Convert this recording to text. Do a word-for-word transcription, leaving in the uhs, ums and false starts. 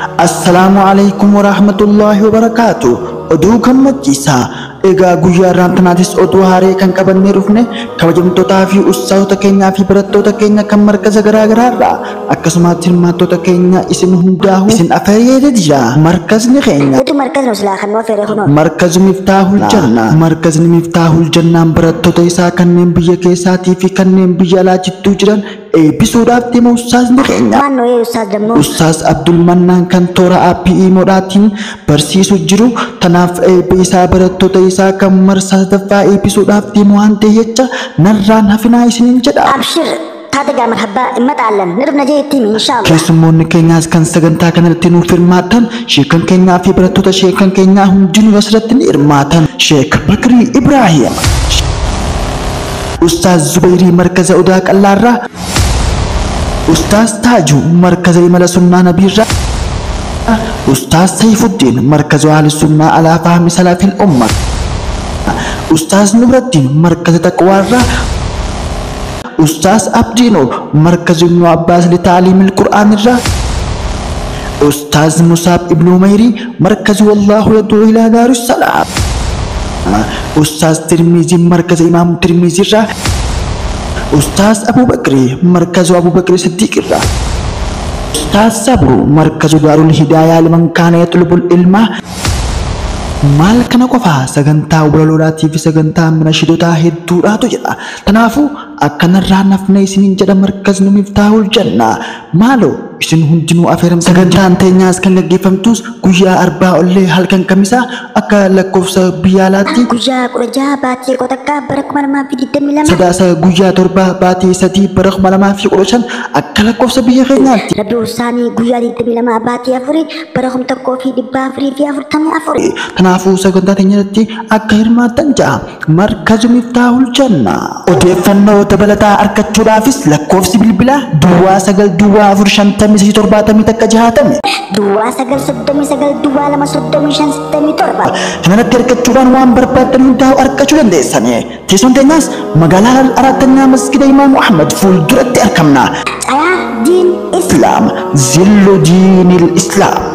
Assalamualaikum warahmatullahi wabarakatuh. Oduu gammachiisaa. Egaa guyyaa irraantanaatis oduu haaraa kan qabannee dhufne kabajamtootaa fi ustaazota keenyaa fi barattoota keenya kan markaza garaa garaarraa akkasumas hirmaattoota keenya isin hundaa'u isin affeeree jira. Markazni keenya markazi Miftaahul Jannaa. Markazni Miftaahul Jannaan barattoota isaa kanneen biyya keessaatii fi kanneen biyya alaa jidduu jiran eebbisuudhaaf deema ustaazni keenya. Ustaaz Abdul Mannaan kan toora aappii Iimoodhaatiin barsiisuu jiru. Tanaaf eebbi isaa barattoota isaa kan marsaa sadaffaa eebbisuudhaaf deemu waan ta'eef jecha narraan hafinaa isiniin jedha. Abshir taatagaa marhabbaa imma xaallan nirna jeettiin inshallah. Keessummoonni keenyaas kan sagantaa kanatti nuuf hirmaatan sheekan keenyaa fi barattoota sheekan keenyaa hundinuu asirratti ni hirmaatan. Sheek Bakrii Ibraahim, Ustaaz Zubairii markaza Odaa Qallaarraa, Ustaaz Taajuu markaza Imala Sunnaa Nabiirraa, Ustaaz Saifuddin markaza Ahli Sunnaa Alaa Fahmi Salafil Umma, Ustaaz Nuruddin markaza Taqwaarraa, Ustaaz Abdiinoo markaza Ibnu Abbaas li Taalimil Qur'aanirraa, Ustaaz Musaab Ibnu Mayrii markaza Wallaahu Yad'uu Ilaa Daarus Salaam, Ustaaz Tirmizii markaza Imaam Tirmizirraa, Ustaaz Abu Bakri markaza Abu Bakri Siddiqirraa, Ustaaz Sabru markaza Daarul Hidaayaa liman kaana yatlubul ilma. Maal kana qofaa sagantaa walaloodhaatii fi sagantaa minashidotaa hedduudhaatu jira. Kanaafuu akkanarraa nafna isiniin jedha markazni Miftaahul Jannaa. Maaloo isin hundinuu affeeramtan. Sagantaan teenyaas kan gaggeeffamtus guyyaa arbaa ollee halkan kamisaa akka lakkoofsa biyya alaatti guyyaa kudha jaha baatii kudha takka bara kuma lamaa fi digdamii lama sadaasa guyyaa torba baatii sadii bara kuma lamaa fi kudha shan akka lakkoofsa biyya keenyaatti Rabiul Saanii guyyaa digdamii lama baatii afurii bara kuma tokkoo fi dhibba afurii fi afurtamii afurii. Kanaafuu sagantaa teenyatti akka hirmaattan ja'a. Markazi Miftaahul Jannaa. Odeeffannoo dabalataa argachuudhaafis lakkoofsi bilbilaa duwwaa sagal duwwaa afur shantamii sadii torbaatamii takka jahatame. Duwwaa sagal soddomii sagal duwwaa lama soddomii shan sittamii torba. Kanarratti argachuudhaan waan barbaadan hundaa argachuu dandeessanii. Teessoon teenyaas magaalaa Araattanyaa Masgida Imaam Ahmad fuulduratti argamna. Cayaa diin Islaam Zillu Diinil Islaam.